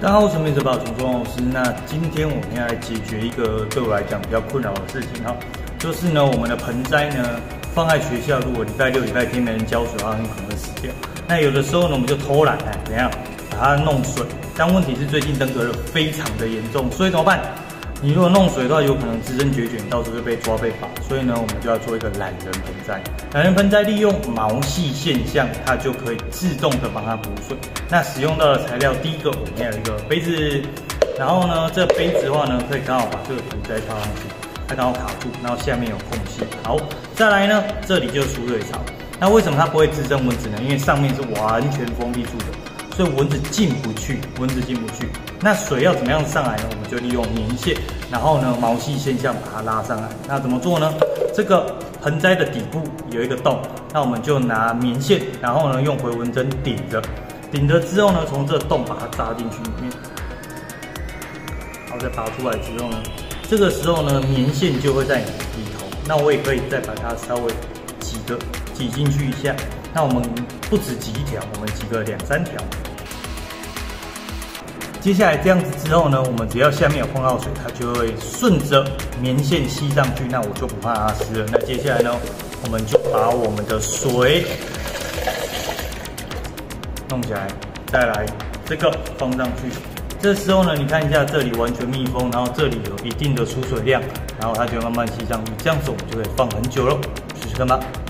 大家好，我是美者宝从钟老师。那今天我们要来解决一个对我来讲比较困扰的事情哈，就是呢，我们的盆栽呢放在学校，如果礼拜六、礼拜天没人浇水的话，很可能会死掉。那有的时候呢，我们就偷懒，怎样把它弄水？但问题是最近登革热非常的严重，所以怎么办？你如果弄水的话，有可能滋生绝卷，到时候就被抓被罚。所以呢，我们就要做一个懒人盆栽。懒人盆栽利用毛细现象，它就可以自动的帮它补水。那使用到的材料，第一个我们要有一个杯子，然后呢，这杯子的话呢，可以刚好把这个盆栽套上去，它刚好卡住，然后下面有空隙。好，再来呢，这里就是储水槽。那为什么它不会滋生蚊子呢？因为上面是完全封闭住的。所以蚊子进不去，那水要怎么样上来呢？我们就利用棉线，然后呢毛细现象把它拉上来。那怎么做呢？这个盆栽的底部有一个洞，那我们就拿棉线，然后呢用回纹针顶着之后呢，从这个洞把它扎进去里面，然后再拔出来之后呢，这个时候呢棉线就会在里头。那我也可以再把它稍微挤进去一下。那我们不止挤一条，我们挤个2、3条。接下来这样子之后呢，我们只要下面有碰到水，它就会顺着棉线吸上去，那我就不怕它湿了。那接下来呢，我们就把我们的水弄起来，再来这个放上去。这时候呢，你看一下这里完全密封，然后这里有一定的出水量，然后它就慢慢吸上去，这样子我们就可以放很久了。试试看吧。